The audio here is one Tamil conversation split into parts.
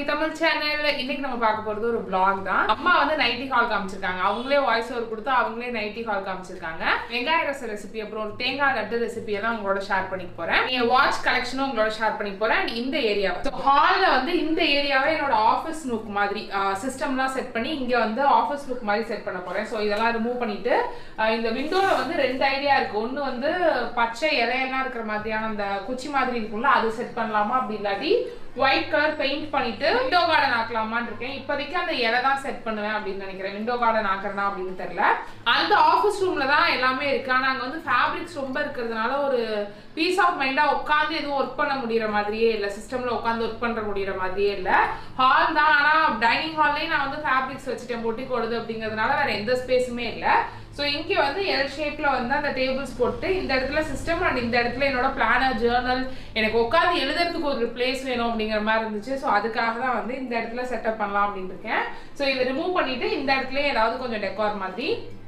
தமிழ் சேனல். இன்னைக்கு நம்ம பார்க்க போறது ஒரு vlog தான். அம்மா வந்து நைட்டி ஹால் காமிச்சிருக்காங்க. அவங்களே வாய்ஸ் ஓவர் கொடுத்து அவங்களே நைட்டி ஹால் காமிச்சிருக்காங்க. வெங்காய ரச ரெசிபி அப்புறம் ஒரு தேங்காய் லட்டு ரெசிபி எல்லாம் உங்களோட ஷேர் பண்ணிக்க போறேன். நீங்க வாட்ச் கலெக்ஷனும் உங்களோட ஷேர் பண்ணிக்க போறேன். இந்த ஏரியா ஹால்ல வந்து இந்த ஏரியாவை என்னோட ஆஃபீஸ் லுக் மாதிரி சிஸ்டம்லாம் செட் பண்ணி இங்க வந்து ஆஃபீஸ் லுக் மாதிரி செட் பண்ண போறேன். ஸோ இதெல்லாம் ரிமூவ் பண்ணிட்டு இந்த விண்டோல வந்து ரெண்டு ஐடியா இருக்கு. ஒன்னு வந்து பச்சை இலையெல்லாம் இருக்கிற மாதிரியான அந்த குச்சி மாதிரி இருக்கும்ல, அது செட் பண்ணலாமா, அப்படி இல்லாட்டி ஒயிட் கலர் பெயிண்ட் பண்ணிட்டு விண்டோ கார்டன் ஆக்கலாமான்னு இருக்கேன். இப்போதைக்கு அந்த இலை தான் செட் பண்ணுவேன் அப்படின்னு நினைக்கிறேன். விண்டோ கார்டன் ஆக்குறனா அப்படின்னு தெரியல. அந்த ஆஃபீஸ் ரூம்ல தான் எல்லாமே இருக்கு. ஆனால் அங்கே வந்து ஃபேப்ரிக்ஸ் ரொம்ப இருக்கிறதுனால ஒரு பீஸ் ஆஃப் மைண்டா உட்காந்து எதுவும் ஒர்க் பண்ண முடியற மாதிரியே இல்லை. சிஸ்டம்ல உட்காந்து ஒர்க் பண்ற முடியற மாதிரியே இல்லை. ஹால் தான், ஆனால் டைனிங் ஹால்லேயே நான் வந்து ஃபேப்ரிக்ஸ் வச்சுட்டேன் பொட்டி கொடுது அப்படிங்கிறதுனால வேற எந்த ஸ்பேஸுமே இல்லை. ஸோ இங்கே வந்து எல் ஷேப்ல வந்து அந்த டேபிள்ஸ் போட்டு இந்த இடத்துல சிஸ்டம் அண்ட் இந்த இடத்துல என்னோட பிளானர் ஜேர்னல் எனக்கு உட்காந்து எழுதுறதுக்கு ஒரு பிளேஸ் வேணும் அப்படிங்கிற மாதிரி இருந்துச்சு. ஸோ அதுக்காக தான் வந்து இந்த இடத்துல செட்டப் பண்ணலாம் அப்படின்னு இருக்கேன். ஸோ இதை ரிமூவ் பண்ணிட்டு இந்த இடத்துல ஏதாவது கொஞ்சம் டெக்கார் மாதிரி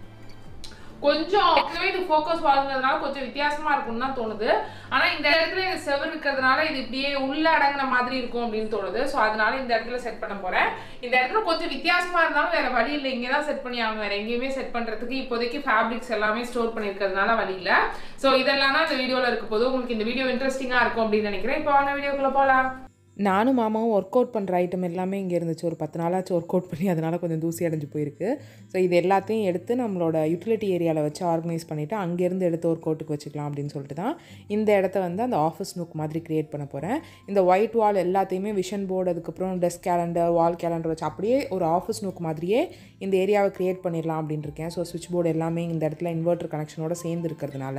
கொஞ்சம் இது ஃபோக்கஸ் வாழ்ந்ததுனால கொஞ்சம் வித்தியாசமா இருக்கும்னு தான் தோணுது. ஆனா இந்த இடத்துல இந்த செவர் இருக்கிறதுனால இது இப்படியே உள்ள அடங்கின மாதிரி இருக்கும் அப்படின்னு தோணுது. ஸோ அதனால இந்த இடத்துல செட் பண்ண போறேன். இந்த இடத்துல கொஞ்சம் வித்தியாசமா இருந்தாலும் வேற வழி இல்லை, இங்கே தான் செட் பண்ணி ஆகணும். வேற எங்கேயுமே செட் பண்றதுக்கு இப்போதைக்கு ஃபேப்ரிக்ஸ் எல்லாமே ஸ்டோர் பண்ணிருக்கிறதுனால வழி இல்லை. ஸோ இதெல்லாம் தான் இந்த வீடியோல இருக்க போது. உங்களுக்கு இந்த வீடியோ இன்ட்ரெஸ்டிங்கா இருக்கும் அப்படின்னு நினைக்கிறேன். இப்போ வாங்க வீடியோக்குள்ள போகலாம். நானும் மாமாவும் ஒர்க் அவுட் பண்ணுற ஐட்டம் எல்லாமே இங்கே இருந்துச்சு. ஒரு 10 நாளாச்சு ஒர்க் அவுட் பண்ணி அதனால் கொஞ்சம் தூசி அடைஞ்சு போயிருக்கு. ஸோ இது எல்லாத்தையும் எடுத்து நம்மளோட யூட்டிலிட்டி ஏரியாவில் வச்சு ஆர்கனைஸ் பண்ணிவிட்டு அங்கேருந்து எடுத்து ஒர்க் அவுட்டுக்கு வச்சுக்கலாம் அப்படின்னு சொல்லிட்டு தான் இந்த இடத்த வந்து அந்த ஆஃபீஸ் நுக் மாதிரி க்ரியேட் பண்ண போகிறேன். இந்த ஒயிட் வால் எல்லாத்தையுமே விஷன் போர்டு, அதுக்கப்புறம் டெஸ்க் கேலண்டர், வால் கேலண்டர் வச்சு அப்படியே ஒரு ஆஃபீஸ் நுக் மாதிரியே இந்த ஏரியாவை க்ரியேட் பண்ணிடலாம் அப்படின்னு இருக்கேன். ஸோ சுவிட்ச் போர்டு எல்லாமே இந்த இடத்துல இன்வெர்ட்டர் கனெக்ஷனோட சேர்ந்து இருக்கிறதுனால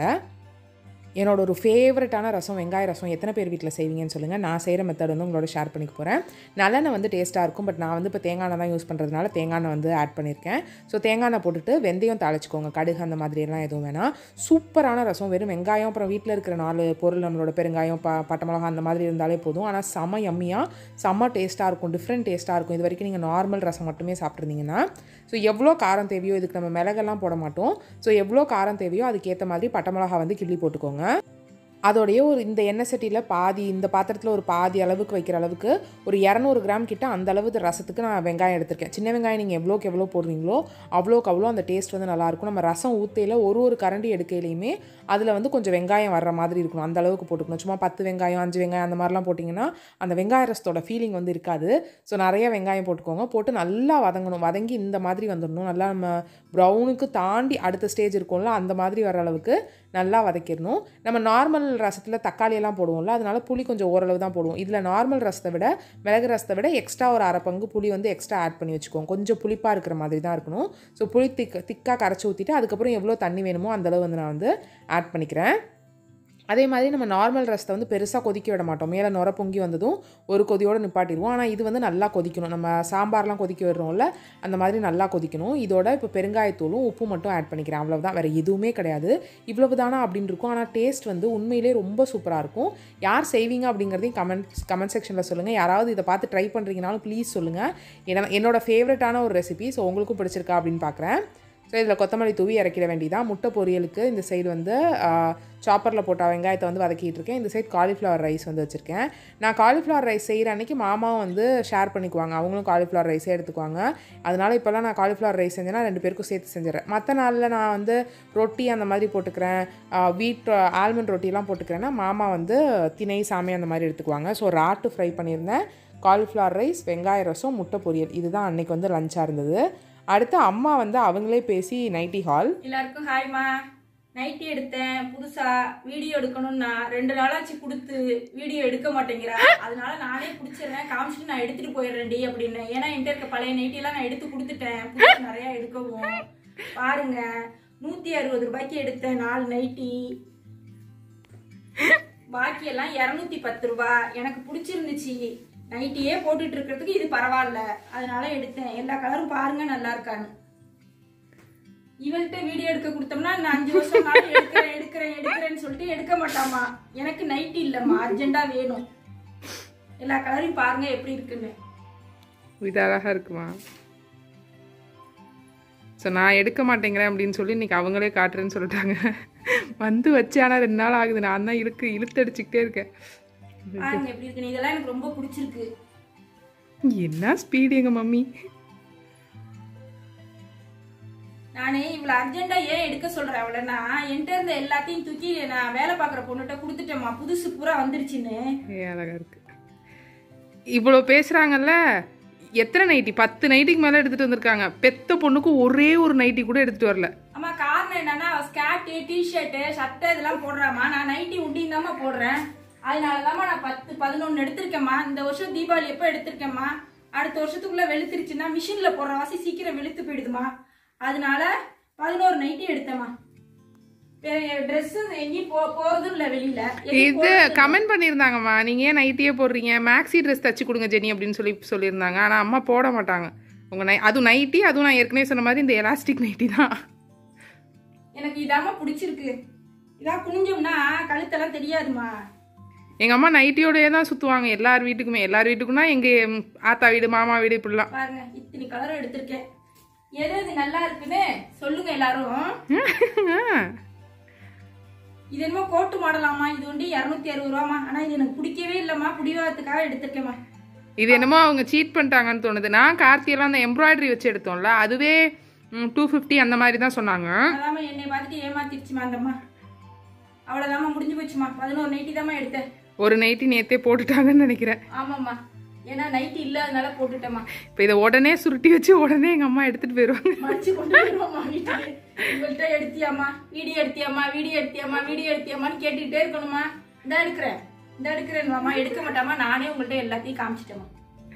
என்னோட ஒரு ஃபேவரட்டான ரசம், வெங்காய ரசம் எத்தனை பேர் வீட்டில் செய்வீங்கன்னு சொல்லுங்கள். நான் செய்கிற மெத்தட் வந்து உங்களோட ஷேர் பண்ணிக்க போகிறேன். நல்லெண்ணெய் வந்து டேஸ்ட்டாக இருக்கும். பட் நான் வந்து இப்போ தேங்காய் எண்ணெய் தான் யூஸ் பண்ணுறதுனால தேங்காய் எண்ணெய் வந்து ஆட் பண்ணியிருக்கேன். ஸோ தேங்காய் எண்ணெய் போட்டுட்டு வெந்தயம் தாளிச்சிக்கோங்க. கடுகு அந்த மாதிரியெல்லாம் எதுவும் வேணாம். சூப்பரான ரசம். வெறும் வெங்காயம் அப்புறம் வீட்டில் இருக்கிற 4 பொருள், நம்மளோட பெருங்காயம், பட்டை மிளகா அந்த மாதிரி இருந்தாலே போதும். ஆனால் செம்ம யம்மியாக செம்ம டேஸ்ட்டாக இருக்கும். டிஃப்ரெண்ட் டேஸ்ட்டாக இருக்கும். இது வரைக்கும் நீங்கள் நார்மல் ரசம் மட்டுமே சாப்பிட்ருந்தீங்கன்னா ஸோ எவ்வளோ காரம் தேவையோ, இதுக்கு நம்ம மிளகெல்லாம் போட மாட்டோம். ஸோ எவ்வளோ காரம் தேவையோ அதுக்கேற்ற மாதிரி பட்டை மிளகா வந்து கிள்ளி போட்டுக்கோங்க. அதோடைய ஒரு இந்த எண்ணெய் சட்டியில் பாதி, இந்த பாத்திரத்தில் ஒரு பாதி அளவுக்கு வைக்கிற அளவுக்கு ஒரு 200 கிராம் கிட்ட அந்த அளவுக்கு ரசத்துக்கு நான் வெங்காயம் எடுத்திருக்கேன். சின்ன வெங்காயம் நீங்கள் எவ்வளோக்கு எவ்வளோ போடுறீங்களோ அவ்வளோக்கு அவ்வளோ அந்த டேஸ்ட் வந்து நல்லாயிருக்கும். நம்ம ரசம் ஊற்றையில் ஒரு கரண்டி எடுக்கையிலையுமே அதில் வந்து கொஞ்சம் வெங்காயம் வர்ற மாதிரி இருக்கணும். அந்த அளவுக்கு போட்டுக்கணும். சும்மா 10 வெங்காயம் 5 வெங்காயம் அந்த மாதிரிலாம் போட்டிங்கன்னா அந்த வெங்காய ரசத்தோட ஃபீலிங் வந்து இருக்காது. ஸோ நிறைய வெங்காயம் போட்டுக்கோங்க. போட்டு நல்லா வதங்கணும். வதங்கி இந்த மாதிரி வந்துடணும். நல்லா நம்ம ப்ரௌனுக்கு தாண்டி அடுத்த ஸ்டேஜ் இருக்கும்ல, அந்த மாதிரி வர அளவுக்கு நல்லா வதக்கிடணும். நம்ம நார்மல் ரசத்தில் தக்காளியெல்லாம் போடுவோம்ல, அதனால புளி கொஞ்சம் ஓரளவு தான் போடுவோம். இதில் நார்மல் ரசத்தை விட, மிளகு ரசத்தை விட எக்ஸ்ட்ரா ஒரு அரை பங்கு புளி வந்து எக்ஸ்ட்ரா ஆட் பண்ணி வச்சுக்கோங்க. கொஞ்சம் புளிப்பாக இருக்கிற மாதிரி தான் இருக்கணும். ஸோ புளி திக்காக கரைச்சி ஊற்றிட்டு அதுக்கப்புறம் எவ்வளோ தண்ணி வேணுமோ அந்தளவு வந்து நான் வந்து ஆட் பண்ணிக்கிறேன். அதே மாதிரி நம்ம நார்மல் ரசத்தை வந்து பெருசாக கொதிக்க விட மாட்டோம். மேலே நுர பொங்கி வந்ததும் ஒரு கொதியோடு நிப்பாட்டிடுவோம். ஆனால் இது வந்து நல்லா கொதிக்கணும். நம்ம சாம்பார்லாம் கொதிக்க விடுறோம்ல, அந்த மாதிரி நல்லா கொதிக்கணும். இதோட இப்போ பெருங்காயத்தூளும் உப்பு மட்டும் ஆட் பண்ணிக்கிறேன். அவ்வளவுதான், வேறு எதுவுமே கிடையாது. இவ்வளவு தானா அப்படின்னு இருக்கும். ஆனால் டேஸ்ட் வந்து உண்மையிலே ரொம்ப சூப்பராக இருக்கும். யார் செய்வீங்க அப்படிங்கிறதையும் கமெண்ட் செக்ஷனில் சொல்லுங்கள். யாராவது இதை பார்த்து ட்ரை பண்ணுறீங்கனாலும் ப்ளீஸ் சொல்லுங்கள். என்னோட ஃபேவரட்டான ஒரு ரெசிபி. ஸோ உங்களுக்கும் பிடிச்சிருக்கா அப்படின்னு பார்க்குறேன். ஸோ இதில் கொத்தமல்லி தூவி இறக்கிட வேண்டியதான். முட்டை பொரியலுக்கு இந்த சைடு வந்து சாப்பரில் போட்ட வெங்காயத்தை வந்து வதக்கிட்டு இருக்கேன். இந்த சைடு காலிஃப்ளவர் ரைஸ் வந்து வச்சுருக்கேன். நான் காலிஃப்ளவர் ரைஸ் செய்கிற அன்றைக்கி மாமாவும் வந்து ஷேர் பண்ணிக்குவாங்க. அவங்களும் காலிஃப்ளவர் ரைஸே எடுத்துக்குவாங்க. அதனால் இப்போல்லாம் நான் காலிஃப்ளவர் ரைஸ் செஞ்சேன்னா 2 பேருக்கும் சேர்த்து செஞ்சிடறேன். மற்ற நாளில் நான் வந்து ரொட்டி அந்த மாதிரி போட்டுக்கிறேன், வீட் ஆல்மண்ட் ரொட்டிலாம் போட்டுக்கிறேன்னா மாமா வந்து திணை சாமை அந்த மாதிரி எடுத்துக்குவாங்க. ஸோ ராட்டு ஃப்ரை பண்ணியிருந்தேன். காலிஃப்ளவர் ரைஸ், வெங்காய ரசம், முட்டை பொரியல், இதுதான் அன்றைக்கி வந்து லஞ்சாக இருந்தது. அடுத்து அம்மா வந்து அவங்களே பேசி நைட்டி ஹால். எல்லாருக்கும் ஹாய்மா. நைட்டி எடுத்தேன் புதுசா. வீடியோ எடுக்கணும்னா 2 நாளாச்சு கொடுத்து வீடியோ எடுக்க மாட்டேங்கிறா. அதனால நானே பிடிச்சிடுறேன், காமிச்சிட்டு நான் எடுத்துட்டு போயிடுறேன்டி அப்படின்னு. ஏன்னா என்கிட்ட இருக்க பழைய நைட்டியெல்லாம் நான் எடுத்து கொடுத்துட்டேன். புதுசு நிறைய எடுக்கவும். பாருங்க, 160 ரூபாய்க்கு எடுத்தேன் 4 நைட்டி. பாக்கியெல்லாம் 210 ரூபா. எனக்கு பிடிச்சிருந்துச்சு. நைட்டியே போட்டுட்டு இருக்கிறதுக்கு இது பரவாயில்ல, அதனால எடுத்தேன். எல்லா கலரும் பாருங்க நல்லா இருக்கான்னு. இவள்கிட்ட வீடியோ எடுக்க கொடுத்தோம்னா நான் 5 வருஷம் எடுக்கிறேன்னு சொல்லிட்டு எடுக்க மாட்டாமா. எனக்கு நைட்டி இல்லம்மா, அர்ஜென்டா வேணும். எல்லா கலரையும் பாருங்க எப்படி இருக்குன்னு. இது அழகா இருக்குமா? ஸோ நான் எடுக்க மாட்டேங்கிறேன் அப்படின்னு சொல்லி இன்னைக்கு அவங்களே காட்டுறேன்னு சொல்லிட்டாங்க. வந்து வச்சு ஆனால் 2 நாள் ஆகுது. நான் தான் இழுத்தடிச்சுக்கிட்டே இருக்கேன். பாருங்க எப்படி இருக்கு. இதெல்லாம் எனக்கு ரொம்ப பிடிச்சிருக்கு. என்ன ஸ்பீடு எங்க மம்மி. நானே இவ்வளவு அர்ஜென்ட்டா ஏன் எடுக்க சொல்றேன் அவளனா என்கிட்ட இருந்த எல்லாத்தையும் தூக்கி நான் வேலை பாக்குற பொண்ணுகிட்ட கொடுத்துட்டேம்மா. புதுசு பூரா வந்துருச்சுன்னு. அழகா இருக்கு. இவ்வளோ பேசுறாங்கல்ல. எத்தனை நைட்டி? 10 நைட்டிக்கு மேல எடுத்துட்டு வந்திருக்காங்க. பெத்த பொண்ணுக்கு ஒரே ஒரு நைட்டி கூட எடுத்துட்டு வரல. அம்மா காரணம் என்னன்னா ஸ்கர்ட், டிஷர்ட், சட்டை இதெல்லாம் போடுறாமா. நான் நைட்டி உண்டிந்தாமா போடுறேன். அதனாலதாம்மா நான் 10 11 எடுத்திருக்கேம்மா. இந்த வருஷம் தீபாவளி எப்போ எடுத்திருக்கேம்மா. அடுத்த வருஷத்துக்குள்ள வெளுத்துருச்சுன்னா மிஷின்ல போடுற வாசி சீக்கிரம் வெளுத்து போயிடுதுமா. அதனால 11 நைட்டி எடுத்தேம்மா. இது கமெண்ட் பண்ணியிருந்தாங்கம்மா, நீங்க ஏன் நைட்டியே போடுறீங்க, மேக்ஸி ட்ரெஸ் தச்சு கொடுங்க ஜெனி அப்படின்னு சொல்லியிருந்தாங்க. ஆனால் அம்மா போட மாட்டாங்க. உங்க அதுவும் நைட்டி, அதுவும் நான் ஏற்கனவே சொன்ன மாதிரி இந்த எலாஸ்டிக் நைட்டி தான். எனக்கு இதாம்மா பிடிச்சிருக்கு. இதான் குனிஞ்சோம்னா கழுத்தெல்லாம் தெரியாதுமா. எங்க அம்மா நைட்டியோடய தான் சுத்துவாங்க எல்லார் வீட்டுக்குமே. எல்லார் வீட்டுக்குன்னா எங்க ஆத்தா வீடு, மாமா வீடு இப்படிலாம். பாருங்க இத்தனை கலரும் எடுத்திருக்கேன். எது நல்லா இருக்குன்னு சொல்லுங்க எல்லாரும். இது என்னமோ கோட்டு மாடலாமா. இது வந்து 260 ரூபாமா. ஆனா இது எனக்கு பிடிக்கவே இல்லம்மா. பிடிவாதத்துக்காக எடுத்திருக்கேம்மா. இது என்னமோ அவங்க சீட் பண்ணிட்டாங்கன்னு தோணுது. நான் கார்த்தியெல்லாம் அந்த எம்ப்ராய்டரி வச்சு எடுத்தோம்ல, அதுவே 250 அந்த மாதிரி தான் சொன்னாங்க. அதாம்மா என்னை பார்த்துட்டு ஏமாத்திருச்சுமா அந்தம்மா. அவ்வளவுதாம்மா முடிஞ்சு போச்சுமா. 11 நைட்டி தாம்மா எடுத்தேன். ஒரு நைட்டி நேத்தே போட்டுட்டாங்கன்னு நினைக்கிறேன். ஆமாம்மா, ஏன்னா நைட்டி இல்ல அதனால போட்டுட்டேம்மா. இப்போ இதை உடனே சுருட்டி வச்சு உடனே எங்க அம்மா எடுத்துட்டு போயிருவாங்க. மடிச்சு கொண்டு போயிருவாம்மா வீட்டுக்கு. இவள்கிட்ட எடுத்தியாம்மா, வீடியோ எடுத்தியாமான்னு கேட்டுக்கிட்டே இருக்கணுமா. இந்த எடுக்கிறேன்வாம்மா. எடுக்க மாட்டாமா. நானே உங்கள்கிட்ட எல்லாத்தையும் காமிச்சிட்டேம்மா.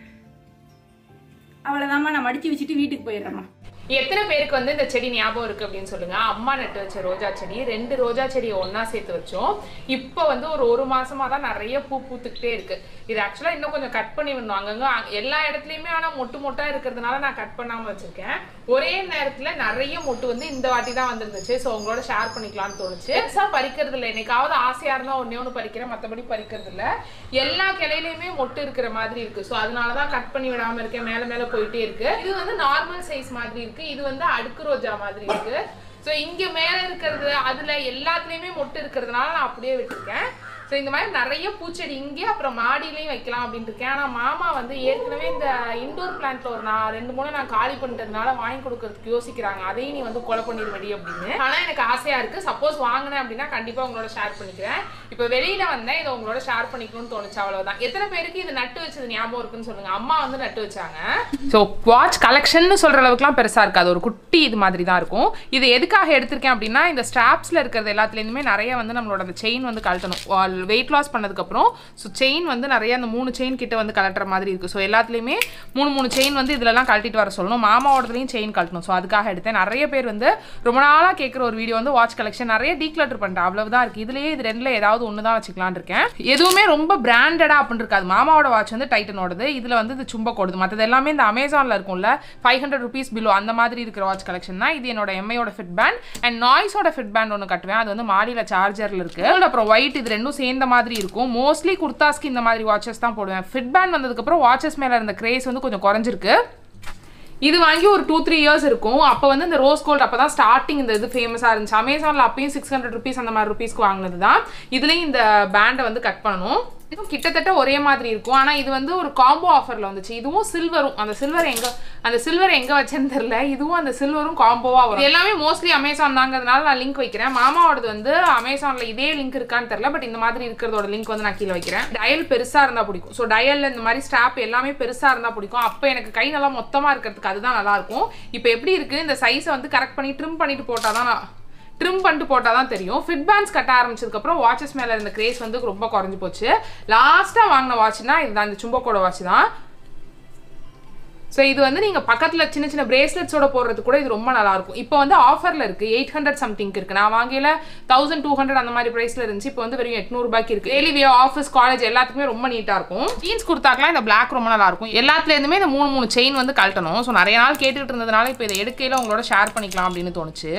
அவ்வளவுதாம்மா, நான் மடிச்சு வச்சுட்டு வீட்டுக்கு போயிடுறேம்மா. எத்தனை பேருக்கு வந்து இந்த செடி ஞாபகம் இருக்கு அப்படின்னு சொல்லுங்க. அம்மா நட்டு வச்ச ரோஜா செடி, 2 ரோஜா செடியை ஒன்னா சேர்த்து வச்சோம். இப்போ வந்து ஒரு மாசமா தான் நிறைய பூ பூத்துக்கிட்டே இருக்கு. இது ஆக்சுவலா இன்னும் கொஞ்சம் கட் பண்ணி விடணும். அங்கங்க எல்லா இடத்துலயுமே ஆனா மொட்டா இருக்கிறதுனால நான் கட் பண்ணாம வச்சிருக்கேன். ஒரே நேரத்துல நிறைய மொட்டு வந்து இந்த வாட்டி தான் வந்துருந்துச்சு. ஸோ உங்களோட ஷேர் பண்ணிக்கலாம்னு தோணுச்சு. பெருசா பறிக்கிறது இல்லை. என்னைக்காவது ஆசையா இருந்தா ஒன்னு பறிக்கிறேன், மற்றபடி பறிக்கிறது இல்லை. எல்லா கிளையிலயுமே மொட்டு இருக்கிற மாதிரி இருக்கு. ஸோ அதனாலதான் கட் பண்ணி விடாம இருக்கேன். மேல போயிட்டே இருக்கு. இது வந்து நார்மல் சைஸ் மாதிரி இருக்கு. இது வந்து அடுக்கு ரோஜா மாதிரி இருக்கு. சோ இங்க மேல இருக்கிறது அதுல எல்லாத்துலயுமே மொட்டு இருக்கிறதுனால நான் அப்படியே விட்டுருக்கேன். ஸோ இந்த மாதிரி நிறைய பூச்செடி இங்கே அப்புறம் மாடியிலையும் வைக்கலாம் அப்படின்ட்டு இருக்கேன். ஆனால் மாமா வந்து ஏற்கனவே இந்த இண்டோர் பிளான்ட்ல ஒரு 2-3 நான் காலி பண்ணிட்டதுனால வாங்கி கொடுக்கறதுக்கு யோசிக்கிறாங்க. அதையும் நீ வந்து கொலை பண்ணிடுவடி அப்படின்னு. ஆனால் எனக்கு ஆசையா இருக்கு. சப்போஸ் வாங்கினேன் அப்படின்னா கண்டிப்பா உங்களோட ஷேர் பண்ணிக்கிறேன். இப்போ வெளியில வந்தேன், இதை உங்களோட ஷேர் பண்ணிக்கணும்னு தோணுச்சு. அவ்வளவுதான். எத்தனை பேருக்கு இது நட்டு வச்சது ஞாபகம் இருக்குன்னு சொல்லுங்க. அம்மா வந்து நட்டு வச்சாங்க. ஸோ வாட்ச் கலெக்ஷன் சொல்ற அளவுக்குலாம் பெருசா இருக்காது. ஒரு குட்டி இது மாதிரி தான் இருக்கும். இது எதுக்காக எடுத்திருக்கேன் அப்படின்னா இந்த ஸ்ட்ராப்ஸ்ல இருக்கிறது எல்லாத்துலேருந்துமே நிறைய வந்து நம்மளோட அந்த செயின் வந்து கழட்டணும். வெயிட் லாஸ் பண்ணதுக்கப்புறம் ஸோ செயின் வந்து நிறைய அந்த 3 செயின் கிட்ட வந்து கலட்டுற மாதிரி இருக்குது. ஸோ எல்லாத்துலேயுமே 3 செயின் வந்து இதிலலாம் கழட்டிட்டு வர சொல்லணும். மாமாவோடதுலையும் செயின் கழட்டணும். ஸோ அதுக்காக எடுத்தேன். நிறைய பேர் வந்து ரொம்ப நாளாக கேட்குற ஒரு வீடியோ வந்து வாட்ச் கலெக்ஷன் நிறைய டீக்ளட்டர் பண்ணிட்டேன். அவ்வளவுதான் இருக்குது. இதுலேயே இது 2ல் ஏதாவது ஒன்று தான் வச்சுக்கலான்னு இருக்கேன். எதுவுமே ரொம்ப பிராண்டடாக அப்படின்னு இருக்காது. மாமாவோட வாட்ச் வந்து டைட்டனோடது. இதில் வந்து இது சும்மா கொடுது. மற்றது எல்லாமே இந்த அமேசானில் இருக்கும்ல 500 rupees பிலோ அந்த மாதிரி இருக்கிற வாட்ச் கலெக்ஷன் தான். இது என்னோட எம்ஐயோட ஃபிட் பேண்ட் அண்ட் நாய்ஸோட ஃபிட் பேண்ட் ஒன்று கட்டுவேன். அது வந்து மாடியில் சார்ஜரில் இருக்குது. அப்புறம் ஒயிட் இது ரெண்டும் சேர்ந்த மாதிரி இருக்கும். மோஸ்ட்லி குர்தாஸ்க்கு இந்த மாதிரி வாட்சஸ் தான் போடுவேன். ஃபிட் பேண்ட் வந்ததுக்கு அப்புறம் வாட்சஸ் மேல இருந்த கிரேஸ் வந்து கொஞ்சம் குறைஞ்சிருக்கு. இது வாங்கி ஒரு 2-3 இயர்ஸ் இருக்கும். அப்போ வந்து இந்த ரோஸ் கோல்ட் அப்போ தான் ஸ்டார்டிங் இந்த இது ஃபேமஸாக இருந்துச்சு. அமேசானில் அப்பயும் 600 rupees அந்த மாதிரி ருபீஸ்க்கு வாங்கினது தான். இதுலேயும் இந்த பேண்டை வந்து கட் பண்ணணும். இதுவும் கிட்டத்தட்ட ஒரே மாதிரி இருக்கும். ஆனால் இது வந்து ஒரு காம்போ ஆஃபரில் வந்துச்சு. இதுவும் சில்வரும். அந்த சில்வர் எங்கே வச்சேன்னு தெரியல. இதுவும் அந்த சில்வரும் காம்போவாக வரும். எல்லாமே மோஸ்ட்லி அமேசான் தாங்கிறதுனால நான் லிங்க் வைக்கிறேன். மாமாவோடது வந்து அமேசானில் இதே லிங்க் இருக்கான்னு தெரியல. பட் இந்த மாதிரி இருக்கிறதோட லிங்க் வந்து நான் கீழே வைக்கிறேன். டயல் பெருசாக இருந்தால் பிடிக்கும். ஸோ டயலில் இந்த மாதிரி ஸ்டாப் எல்லாமே பெருசாக இருந்தால் பிடிக்கும். அப்போ எனக்கு கை நல்லா மொத்தமாக இருக்கிறதுக்கு அதுதான் நல்லாயிருக்கும். இப்போ எப்படி இருக்குது இந்த சைஸை வந்து கரெக்ட் பண்ணி ட்ரிம் பண்ணிட்டு போட்டால் தான் தெரியும். ஃபிட் பேண்ட்ஸ் கட்ட ஆரம்பிச்சதுக்கப்புறம் வாட்சஸ் மேலே இருந்த கிரேஸ் வந்து ரொம்ப குறைஞ்சி போச்சு. லாஸ்ட்டாக வாங்கின வாட்ச்னா இதுதான், இந்த சும்பக்கோட வாட்ச் தான். ஸோ இது வந்து நீங்கள் பக்கத்தில் சின்ன சின்ன பிரேஸ்லெட்ஸோட போடுறது கூட இது ரொம்ப நல்லாயிருக்கும். இப்போ வந்து ஆஃபரில் இருக்குது. 800 சம்திங் இருக்குது. நான் வாங்கல 1200 அந்த மாதிரி ப்ரைஸில் இருந்துச்சு. இப்போ வந்து வெறும் 800 ரூபாய்க்கு இருக்குது. டெய்லி வியர், ஆஃபீஸ், காலேஜ் எல்லாத்துக்குமே ரொம்ப நீட்டாக இருக்கும். ஜீன்ஸ் குர்த்தாக்கெலாம் இந்த பிளாக் ரொம்ப நல்லாயிருக்கும். எல்லாத்துலேருந்துமே இந்த 3 செயின் வந்து கழட்டணும். ஸோ நிறைய நாள் கேட்டுட்டு இருந்ததுனால இப்போ இதை எடுக்கையில் உங்களோட ஷேர் பண்ணிக்கலாம் அப்படின்னு தோணுச்சு.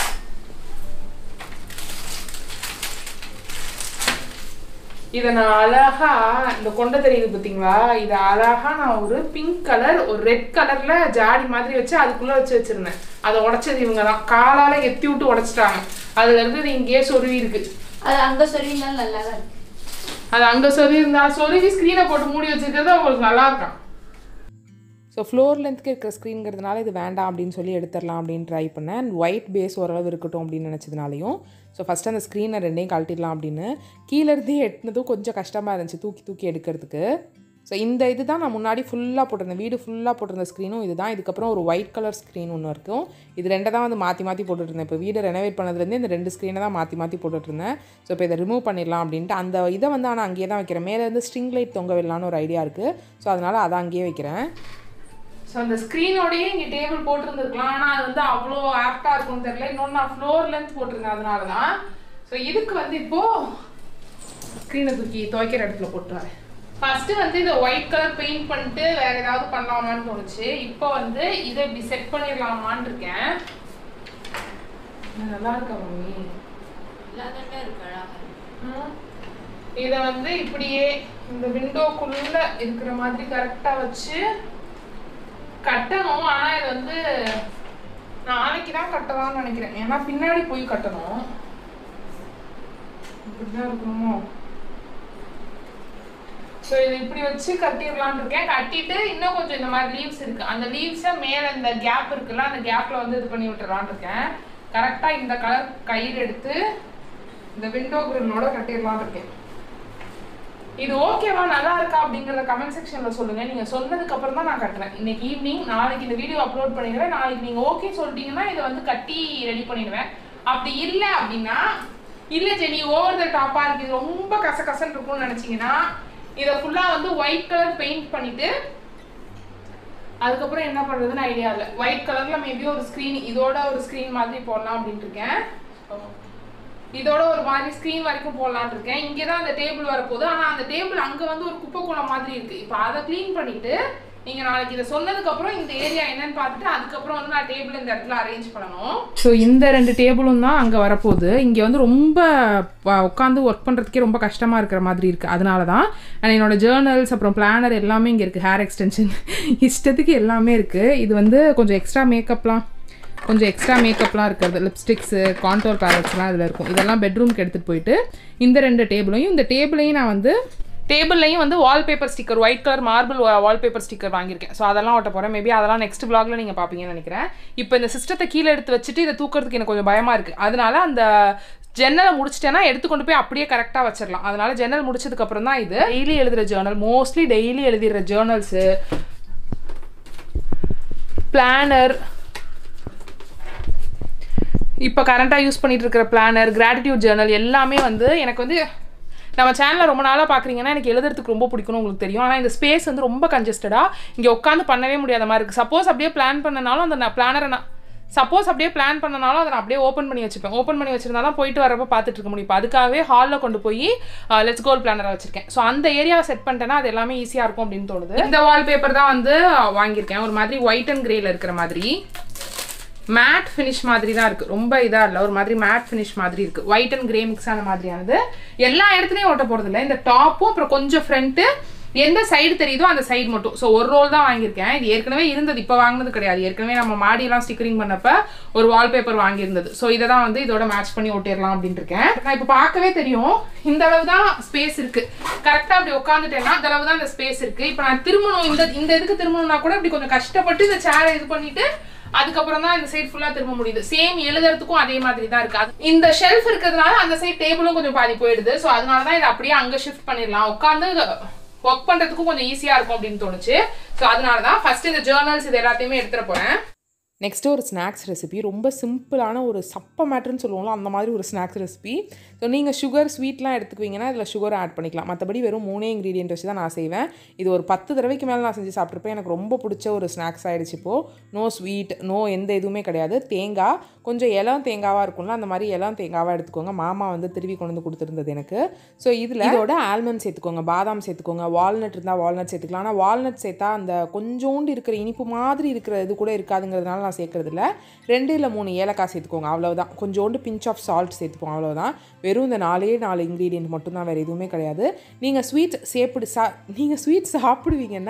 இதை நான் அழகா இந்த கொண்டை தெரியுது பார்த்தீங்களா, இதை அழகா நான் ஒரு பிங்க் கலர் ஒரு ரெட் கலர்ல ஜாடி மாதிரி வச்சு அதுக்குள்ள வச்சிருந்தேன். அதை உடைச்சது இவங்க தான். காலால எத்தி விட்டு உடைச்சிட்டாங்க. அதுல இருந்து இது இங்கேயே சொருவி இருக்கு. அது அங்க சொருவினாலும் நல்லா தான் இருக்கு. அது அங்க சொருவி இருந்தா சொருவி ஸ்கிரீனை போட்டு மூடி வச்சிருக்கிறது அவங்களுக்கு நல்லா இருக்கும். ஸோ ஃப்ளோர் லென்த்துக்கு இருக்கிற ஸ்க்ரீனுங்கிறதுனால இது வேண்டாம் அப்படின்னு சொல்லி எடுத்துடலாம் அப்படின்னு ட்ரை பண்ணேன். அண்ட் ஒயிட் பேஸ் ஓரளவு இருக்கட்டும் அப்படின்னு நினச்சதுனாலையும் ஸோ ஃபஸ்ட்டு அந்த ஸ்க்ரீனை ரெண்டையும் கழட்டிடலாம் அப்படின்னு கீழேருந்தே எட்டினதும் கொஞ்சம் கஷ்டமாக இருந்துச்சு தூக்கி எடுக்கிறதுக்கு. ஸோ இந்த இது தான் நான் முன்னாடி ஃபுல்லாக போட்டிருந்தேன், வீடு ஃபுல்லாக போட்டிருந்த ஸ்க்ரீனும் இது தான். இதுக்கப்புறம் ஒரு ஒயிட் கலர் ஸ்க்ரீன் ஒன்று இருக்கும். இது ரெண்டை தான் வந்து மாற்றி போட்டுட்ருந்தேன். இப்போ வீடு ரெனோவேட் பண்ணதுலேருந்து இந்த 2 ஸ்க்ரீனை தான் மாற்றி போட்டுட்ருந்தேன். ஸோ இப்போ இதை ரிமூவ் பண்ணிடலாம் அப்படின்ட்டு அந்த இதை வந்து ஆனால் அங்கேயே தான் வைக்கிறேன். மேலே இருந்து ஸ்ட்ரிங் லைட் தொங்க விடலான்னு ஒரு ஐடியா இருக்குது. ஸோ அதனால் அதை அங்கேயே வைக்கிறேன். ஸோ அந்த ஸ்க்ரீனோடையே இங்கே டேபிள் போட்டுருந்துருக்கலாம், ஆனால் அது வந்து அவ்வளோ ஆப்டாக இருக்கும்னு தெரியல. இன்னொன்று நான் ஃப்ளோர் லென்த் போட்டிருந்தேன், அதனால தான். ஸோ இதுக்கு வந்து இப்போது ஸ்க்ரீனை தூக்கி துவைக்கிற இடத்துல போட்டுருவேன். ஃபஸ்ட்டு வந்து இதை ஒயிட் கலர் பெயிண்ட் பண்ணிட்டு வேறு ஏதாவது பண்ணலாமான்னு தோணுச்சு. இப்போ வந்து இதை இப்படி செட் பண்ணிடலாமான்னு இருக்கேன். நல்லா இருக்கா மம்மி? இதை வந்து இப்படியே இந்த விண்டோக்குள்ளே இருக்கிற மாதிரி கரெக்டாக வச்சு கட்டணும். ஆனால் இது வந்து நாளைக்கு தான் கட்டலாம்னு நினைக்கிறேன், ஏன்னா பின்னாடி போய் கட்டணும். இப்படிதான் இருக்கணுமோ? ஸோ இதை இப்படி வச்சு கட்டிடலான்னு இருக்கேன். கட்டிட்டு இன்னும் கொஞ்சம் இந்த மாதிரி லீவ்ஸ் இருக்கு, அந்த லீவ்ஸை மேலே இந்த கேப் இருக்குல்ல, அந்த கேப்ல வந்து இது பண்ணி விட்டுறலான்னு இருக்கேன். கரெக்டாக இந்த கலர் கயிறு எடுத்து இந்த விண்டோ கிரில்லோட கட்டிடலான்னு இருக்கேன். இது ஓகேவா, நல்லா இருக்கா அப்படிங்கிறத கமெண்ட் செக்ஷன்ல சொல்லுங்க. நீங்க சொன்னதுக்கு அப்புறம் தான் நான் கட்டுறேன். இன்னைக்கு ஈவினிங் நாளைக்கு இந்த வீடியோ அப்லோட் பண்ணிடுவேன். நாளைக்கு நீங்க ஓகே சொல்லிட்டீங்கன்னா இதை வந்து கட்டி ரெடி பண்ணிடுவேன். அப்படி இல்லை அப்படின்னா, இல்லை ஜெனி ஓவர் த டாப்பா இருக்கு, ரொம்ப கசகசன்னு இருக்கும்னு நினைச்சீங்கன்னா இதை ஃபுல்லாக வந்து ஒயிட் கலர் பெயிண்ட் பண்ணிட்டு அதுக்கப்புறம் என்ன பண்ணுறதுன்னு ஐடியா இல்லை. ஒயிட் கலரில் மேபி ஒரு ஸ்க்ரீன், இதோட ஒரு ஸ்க்ரீன் மாதிரி போடலாம் அப்படின்ட்டு இருக்கேன். இதோட ஒரு மாதிரி ஸ்க்ரீன் வரைக்கும் போடலான்னு இருக்கேன். இங்கே தான் அந்த டேபிள் வரப்போகுது, ஆனால் அந்த டேபிள் அங்கே வந்து ஒரு குப்பை கூலம் மாதிரி இருக்குது. இப்போ அதை க்ளீன் பண்ணிவிட்டு நீங்கள் நாளைக்கு இதை சொன்னதுக்கப்புறம் இந்த ஏரியா என்னன்னு பார்த்துட்டு அதுக்கப்புறம் வந்து நான் டேபிள் இந்த இடத்துல அரேஞ்ச் பண்ணணும். ஸோ இந்த 2 டேபிளும் தான் அங்கே வரப்போகுது. இங்கே வந்து ரொம்ப உட்காந்து ஒர்க் பண்ணுறதுக்கே ரொம்ப கஷ்டமாக இருக்கிற மாதிரி இருக்குது. அதனால தான் என்னோட ஜேர்னல்ஸ் அப்புறம் பிளானர் எல்லாமே இங்கே இருக்குது. ஹேர் எக்ஸ்டென்ஷன் இஷ்டத்துக்கு எல்லாமே இருக்குது. இது வந்து கொஞ்சம் எக்ஸ்ட்ரா மேக்கப்லாம் இருக்கிறது, லிப்ஸ்டிக்ஸு, கான்டோர் பேலட்ஸ்லாம் இதில் இருக்கும். இதெல்லாம் பெட்ரூம்க்கு எடுத்துகிட்டு போயிட்டு இந்த 2 டேபிளையும், இந்த டேபிளையும் நான் வந்து டேபிள்லையும் வந்து wallpaper sticker, white colour marble wallpaper sticker வாங்கியிருக்கேன். ஸோ அதெல்லாம் ஒட்ட போகிறேன். மேபி அதெல்லாம் நெக்ஸ்ட் vlogல நீங்கள் பார்ப்பீங்கன்னு நினைக்கிறேன். இப்போ இந்த சிஸ்டத்தை கீழே எடுத்து வச்சுட்டு இதை தூக்கிறதுக்கு எனக்கு கொஞ்சம் பயமாக இருக்குது. அதனால அந்த ஜன்னலை முடிச்சிட்டேன்னா எடுத்துக்கொண்டு போய் அப்படியே கரெக்டாக வச்சிடலாம். அதனால ஜன்னல் முடிச்சதுக்கப்புறம் தான் இது டெய்லி எழுதுகிற ஜேர்னல், மோஸ்ட்லி டெய்லி எழுதிடுற ஜேர்னல்ஸு, பிளானர், இப்போ கரண்ட்டாக யூஸ் பண்ணிட்டு இருக்கிற பிளானர், கிராட்டிடியூட் ஜேர்னல் எல்லாமே வந்து எனக்கு வந்து நம்ம சேனலில் ரொம்ப நாளாக பார்க்குறீங்கன்னா எனக்கு எழுதுறதுக்கு ரொம்ப பிடிக்கும்னு உங்களுக்கு தெரியும். ஆனால் இந்த ஸ்பேஸ் வந்து ரொம்ப கன்ஜஸ்டடாக இங்கே உட்காந்து பண்ணவே முடியாத மாதிரி இருக்குது. சப்போஸ் அப்படியே பிளான் பண்ணனாலும் அதை நான் அப்படியே ஓப்பன் பண்ணி வச்சுப்பேன். ஓப்பன் பண்ணி வச்சிருந்தா தான் போயிட்டு வரப்போ பார்த்துட்டு இருக்க முடியும். அதுக்காகவே ஹாலில் கொண்டு போய் லெட்ஸ் கோல் பிளானரை வச்சிருக்கேன். ஸோ அந்த ஏரியாவை செட் பண்ணிட்டேன்னா அது எல்லாமே ஈஸியாக இருக்கும் அப்படின்னு தோணுது. இந்த வால்பேப்பர் தான் வந்து வாங்கியிருக்கேன். ஒரு மாதிரி ஒயிட் அண்ட் கிரேல இருக்கிற மாதிரி மேட் ஃபினிஷ் மாதிரி தான் இருக்குது. ரொம்ப இதாக இல்லை, ஒரு மாதிரி மேட் ஃபினிஷ் மாதிரி இருக்குது. ஒயிட் அண்ட் கிரே மிக்ஸ் ஆன மாதிரியானது. எல்லா இடத்துலையும் ஓட்ட போகிறது இல்லை. இந்த டாப்பும் அப்புறம் கொஞ்சம் ஃப்ரண்ட்டு, எந்த சைடு தெரியுதோ அந்த சைடு மட்டும். ஸோ ஒரு ரோல் தான் வாங்கியிருக்கேன். இது ஏற்கனவே இருந்தது, இப்போ வாங்கினது கிடையாது. ஏற்கனவே நம்ம மாடியெல்லாம் ஸ்டிக்கரிங் பண்ணப்ப ஒரு வால்பேப்பர் வாங்கியிருந்தது. ஸோ இதை தான் வந்து இதோட மேட்ச் பண்ணி ஓட்டிடலாம் அப்படின்ட்டு இருக்கேன். நான் இப்போ பார்க்கவே தெரியும் இந்த அளவு தான் ஸ்பேஸ் இருக்குது. கரெக்டாக அப்படி உட்காந்துட்டேன்னா இந்த அளவு தான் இந்த ஸ்பேஸ் இருக்குது. இப்போ நான் திரும்பணும், இந்த இதுக்கு திரும்பணும்னா கூட இப்படி கொஞ்சம் கஷ்டப்பட்டு இந்த சேரை இது பண்ணிட்டு அதுக்கப்புறம் தான் இந்த சைடு ஃபுல்லாக திரும்ப முடியுது. சேம் எழுதுறதுக்கும் அதே மாதிரி தான் இருக்குது. இந்த ஷெல்ஃப் இருக்கிறதுனால அந்த சைடு டேபிளும் கொஞ்சம் பாதி போயிடுது. ஸோ அதனால தான் இதை அப்படியே அங்கே ஷிஃப்ட் பண்ணிடலாம், உட்காந்து ஒர்க் பண்ணுறதுக்கும் கொஞ்சம் ஈஸியாக இருக்கும் அப்படின்னு தோணுச்சு. ஸோ அதனால தான் ஃபர்ஸ்ட் இந்த ஜேர்னல்ஸ் இது எல்லாத்தையுமே எடுத்துகிட்டு போகிறேன். நெக்ஸ்ட்டு ஒரு ஸ்நாக்ஸ் ரெசிபி, ரொம்ப சிம்பிளான ஒரு சப்ப மேட்டர்னு சொல்லுவோம்ல அந்த மாதிரி ஒரு ஸ்நாக்ஸ் ரெசிபி. ஸோ நீங்கள் சுகர் ஸ்வீட்லாம் எடுத்துக்குவீங்கன்னா இதில் சுகர் ஆட் பண்ணிக்கலாம். மற்றபடி வெறும் 3 இன்க்ரீடியன்ட் வச்சு தான் நான் செய்வேன். இது ஒரு 10 தடவைக்கு மேலே நான் செஞ்சு சாப்பிட்ருப்பேன். எனக்கு ரொம்ப பிடிச்ச ஒரு ஸ்நாக்ஸ் ஆகிடுச்சு. இப்போது நோ ஸ்வீட், நோ எந்த இதுவுமே கிடையாது. தேங்காய் கொஞ்சம் இளம் தேங்காவாக இருக்கும்ல, அந்த மாதிரி இளம் தேங்காவாக எடுத்துக்கோங்க. மாமா வந்து திருவி கொண்டு வந்து கொடுத்துருந்தது எனக்கு. ஸோ இதில் இதோட ஆல்மண்ட் சேர்த்துக்கோங்க, பாதாம் சேர்த்துக்கோங்க, வால்நட் இருந்தால் வால்நட் சேர்த்துக்கலாம். ஆனால் வால்நட் சேர்த்தா அந்த கொஞ்சோண்டு இருக்கிற இனிப்பு மாதிரி இருக்கிற இது கூட இருக்காதுங்கிறதுனால நான் சேர்க்கறதில்ல. 2 இல்லை 3 ஏலக்காய் சேர்த்துக்கோங்க, அவ்வளோதான். கொஞ்சோண்டு பிஞ்ச் ஆஃப் சால்ட் சேர்த்துப்போம், அவ்வளோதான். வெறும் இந்த 4 இன்க்ரீடியன்ட் மட்டும்தான், வேறு எதுவுமே கிடையாது. நீங்கள் ஸ்வீட் சாப்பிடுவீங்கன்னா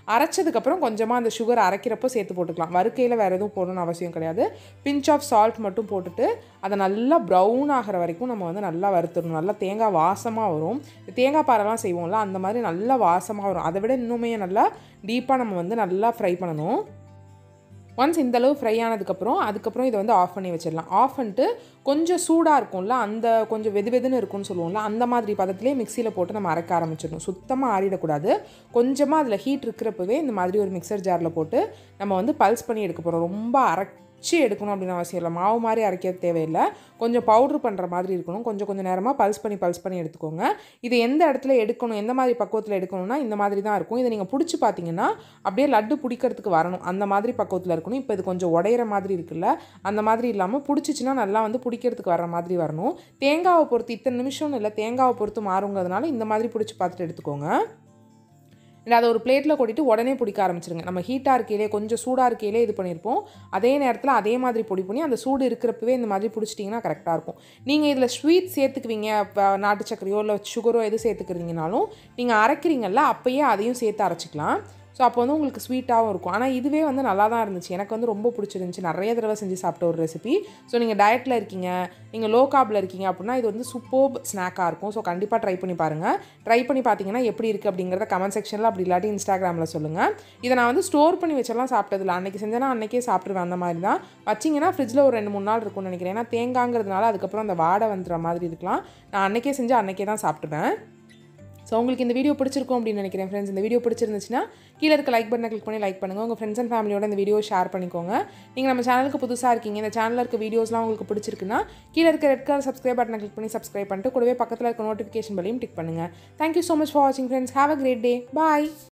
அரைச்சதுக்கப்புறம் கொஞ்சமாக அந்த சுகர் அரைக்கிறப்போ சேர்த்து போட்டுக்கலாம். வறுக்கையில் வேறு எதுவும் போடணும்னு அவசியம் கிடையாது. பிஞ்ச் ஆஃப் சால்ட் மட்டும் போட்டுட்டு அதை நல்லா ப்ரௌன் ஆகிற வரைக்கும் நம்ம வந்து நல்லா வறுத்துடணும். நல்லா தேங்காய் வாசமாக வரும். தேங்காய் பாறைலாம் செய்வோம்ல அந்த மாதிரி நல்லா வாசமாக வரும். அதை விட இன்னுமே நல்லா டீப்பாக நம்ம வந்து நல்லா ஃப்ரை பண்ணணும். ஒன்ஸ் இந்தளவு ஃப்ரை அதுக்கப்புறம் இதை வந்து ஆஃப் பண்ணி வச்சிடலாம். ஆஃப் பண்ணிட்டு கொஞ்சம் சூடாக இருக்கும்ல, அந்த கொஞ்சம் வெதுன்னு இருக்கும்னு சொல்லுவோம்ல, அந்த மாதிரி பதத்திலே மிக்சியில் போட்டு நம்ம அரைக்க ஆரம்பிச்சிடணும். சுத்தமாக ஆறிடக்கூடாது. கொஞ்சமாக அதில் ஹீட் இருக்கிறப்பவே இந்த மாதிரி ஒரு மிக்சர் ஜாரில் போட்டு நம்ம வந்து பல்ஸ் பண்ணி எடுக்க போகிறோம். ரொம்ப எடுக்கணும் அப்படின்னு அவசியம் இல்லை. மாவு மாதிரி அரைக்க தேவையில்லை. கொஞ்சம் பவுட்ரு பண்ணுற மாதிரி இருக்கணும். கொஞ்சம் நேரமாக பல்ஸ் பண்ணி எடுத்துக்கோங்க. இது எந்த இடத்துல எடுக்கணும், எந்த மாதிரி பக்குவத்தில் எடுக்கணும்னா இந்த மாதிரி தான் இருக்கும். இதை நீங்கள் பிடிச்சி பார்த்தீங்கன்னா அப்படியே லட்டு பிடிக்கிறதுக்கு வரணும். அந்த மாதிரி பக்குவத்தில் இருக்கணும். இப்போ இது கொஞ்சம் உடையிற மாதிரி இருக்குல்ல, அந்த மாதிரி இல்லாமல் பிடிச்சிச்சின்னா நல்லா வந்து பிடிக்கிறதுக்கு வர மாதிரி வரணும். தேங்காவை பொறுத்து இத்தனை நிமிஷம்னு இல்லை, தேங்காவை பொறுத்து மாறுங்கிறதுனால இந்த மாதிரி பிடிச்சி பார்த்துட்டு எடுத்துக்கோங்க. அதை ஒரு பிளேட்டில் கொட்டிட்டு உடனே பிடிக்க ஆரம்பிச்சிருங்க. நம்ம ஹீட்டாக இருக்கையிலே கொஞ்சம் சூடாக இருக்கையிலே இது பண்ணியிருப்போம். அதே நேரத்தில் அதே மாதிரி பொடி பண்ணி அந்த சூடு இருக்கிறப்பவே இந்த மாதிரி பிடிச்சிட்டிங்கன்னா கரெக்டாக இருக்கும். நீங்கள் இதில் ஸ்வீட் சேர்த்துக்குவீங்க, இப்போ நாட்டு சர்க்கரையோ இல்லை சுகரோ எது சேர்த்துக்கிறீங்கனாலும் நீங்கள் அரைக்கிறீங்கல்ல அப்போயே அதையும் சேர்த்து அரைச்சிக்கலாம். ஸோ அப்போ வந்து உங்களுக்கு ஸ்வீட்டாகவும் இருக்கும். ஆனால் இதுவே வந்து நல்லா தான் இருந்துச்சு. எனக்கு வந்து ரொம்ப பிடிச்சிருந்துச்சி. நிறைய தடவை செஞ்சு சாப்பிட்ட ஒரு ரெசிபி. ஸோ நீங்கள் டயட்டில் இருக்கீங்க, நீங்கள் லோ கார்பில் இருக்கீங்க அப்படின்னா இது வந்து சூப்பர் ஸ்நாக்காக இருக்கும். ஸோ கண்டிப்பாக ட்ரை பண்ணி பாருங்கள். ட்ரை பண்ணி பார்த்தீங்கன்னா எப்படி இருக்குது அப்படிங்கிறத கமெண்ட் செக்ஷனில் அப்படி இல்லாட்டி இன்ஸ்டாகிராமில் சொல்லுங்கள். இதை நான் வந்து ஸ்டோர் பண்ணி வச்செல்லாம் சாப்பிட்டதில்ல. அன்றைக்கி செஞ்சேன்னா அன்றைக்கே சாப்பிட்ருவேன். அந்த மாதிரி தான் வச்சிங்கன்னா ஃப்ரிட்ஜில் ஒரு 2-3 நாள் இருக்கும்னு நினைக்கிறேன். ஏன்னா தேங்காய்ங்கிறதுனால அதுக்கப்புறம் அந்த வாடை வந்துடுற மாதிரி இருக்கலாம். நான் அன்றைக்கே செஞ்சு அன்றைக்கே தான் சாப்பிட்டுவேன். ஸோ உங்களுக்கு இந்த வீடியோ பிடிச்சிருக்கும் அப்படின்னு நினைக்கிறேன் ஃப்ரெண்ட்ஸ். இந்த வீடியோ பிடிச்சிருந்துச்சுன்னா கீழே இருக்க லைக் பட்டனை கிளிக் பண்ணி லைக் பண்ணுங்கள். உங்கள் ஃப்ரெண்ட்ஸ் அண்ட் ஃபேமிலியோட இந்த வீடியோ ஷேர் பண்ணிக்கோங்க. நீங்கள் நம்ம சேனலுக்கு புதுசாக இருக்கீங்க, இந்த சேனலில் இருக்க வீடியோஸ்லாம் உங்களுக்கு பிடிச்சிருக்குன்னா கீழே இருக்க ரெட் கலர் சப்ஸ்கிரைப் பட்டனை கிளிக் பண்ணி சப்ஸ்கிரைப் பண்ணிட்டு கூடவே பக்கத்தில் இருக்க நோட்டிஃபிகேஷன் பெல்லையும் டிக் பண்ணுங்கள். தேங்க்யூ ஸோ மச் ஃபார் வாட்சிங் friends. Have a great day. Bye.